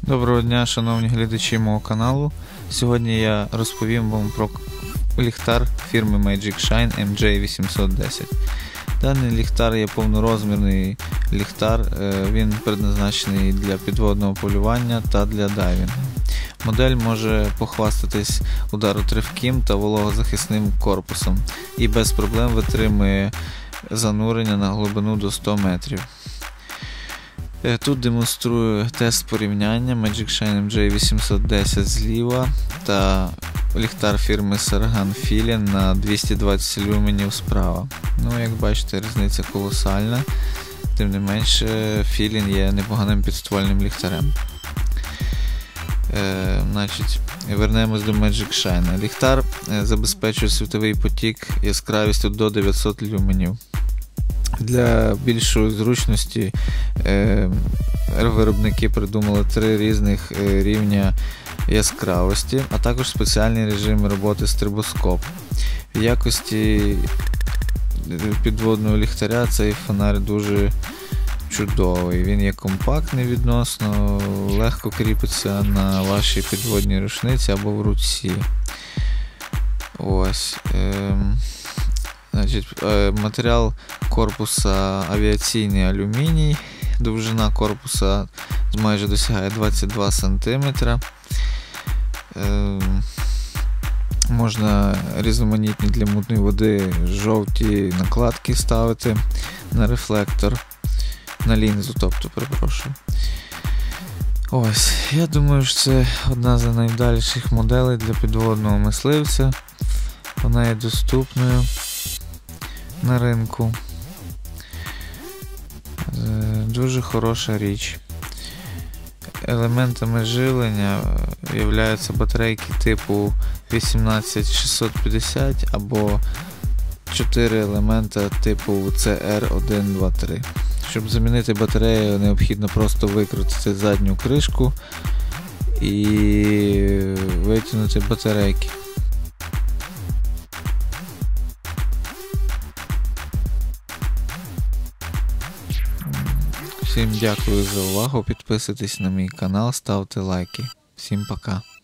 Доброго дня, шановні глядачі мого каналу. Сьогодні я розповім вам про ліхтар фірми Magic Shine MJ810. Даний ліхтар є повнорозмірний ліхтар, він предназначений для підводного полювання та для дайвінгу. Модель може похвастатись ударотривким та вологозахисним корпусом і без проблем витримує занурення на глибину до 100 метрів. Тут демонструю тест порівняння Magic Shine MJ810 зліва та ліхтар фірми Sargan Filin на 220 люменів справа. Як бачите, різниця колосальна, тим не менше Filin є непоганим підствольним ліхтарем. Вернемось до Magic Shine. Ліхтар забезпечує світовий потік яскравістю до 900 люменів. Для більшої зручності виробники придумали 3 різних рівня яскравості, а також спеціальний режим роботи стробоскоп. В якості підводного ліхтаря цей фонарь дуже чудовий. Він є компактний відносно, легко кріпиться на вашій підводній рушниці або в руці. Матеріал корпуса авіаційний алюміній, довжина корпуса майже досягає 22 см. Можна різноманітні для мутної води жовті накладки ставити на рефлектор, на лінзу, перепрошую. Я думаю, що це одна з найдальших моделей для підводного мисливця. Вона є доступною на ринку. Дуже хороша річ. Елементами живлення являються батарейки типу 18650 або 4 елемента типу CR123. Щоб замінити батарею, необхідно просто викрутити задню кришку і витягнути батарейки. Всім дякую за увагу, підписуйтесь на мій канал, ставте лайки. Всім пока.